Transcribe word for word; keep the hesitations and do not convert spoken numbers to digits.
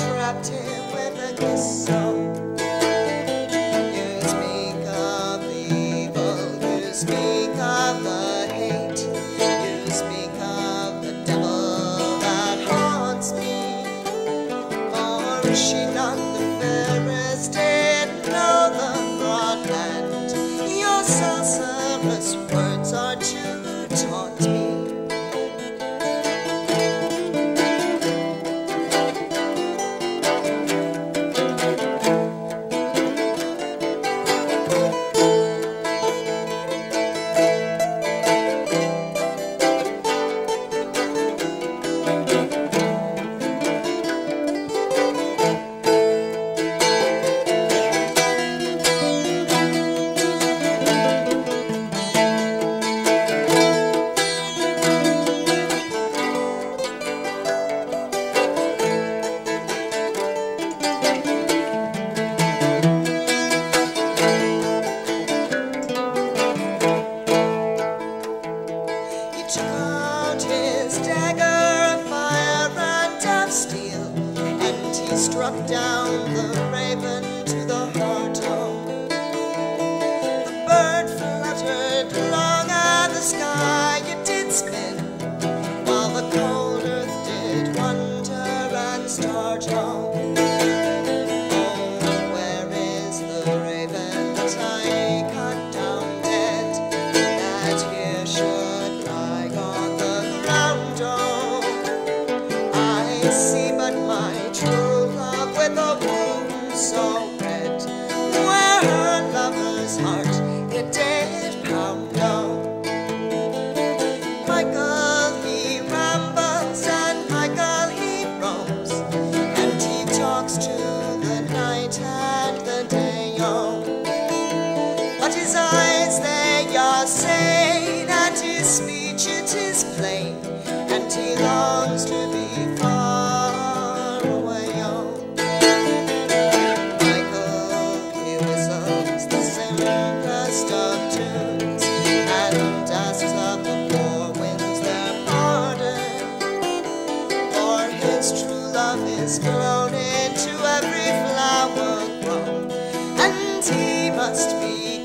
entrapped him with a kiss. So you speak of the evil, you speak of the hate, you speak of the devil that haunts me. Or is she not the fairest in all the broad land? Your sorcerous words are to taunt me. Struck down the raven to the heart. Oh, the bird fluttered long at the sky. It did spin while the cold earth did wonder and start. Oh, oh, where is the raven that I cut down dead, that here should lie on the ground? Oh, I see but my true with a wound so red, where her lover's heart it did pound. Oh, Michael he rambles and Michael he roams, and he talks to the night and the day. Oh, but his eyes they are sane, and his speech it is plain, and he longs to be far away. Oh, of tunes, and asks of the four winds their pardon, for his true love is blown into every flower grown, and he must be